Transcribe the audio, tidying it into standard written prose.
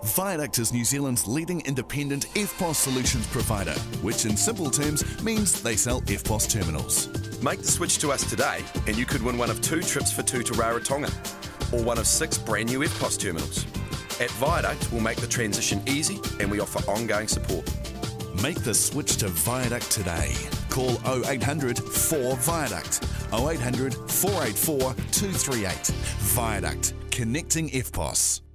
Viaduct is New Zealand's leading independent Eftpos solutions provider, which in simple terms means they sell Eftpos terminals. Make the switch to us today and you could win one of 2 trips for 2 to Rarotonga, or one of 6 brand new Eftpos terminals. At Viaduct, we'll make the transition easy and we offer ongoing support. Make the switch to Viaduct today. Call 0800 4Viaduct, 0800 484 238. Viaduct, connecting Eftpos.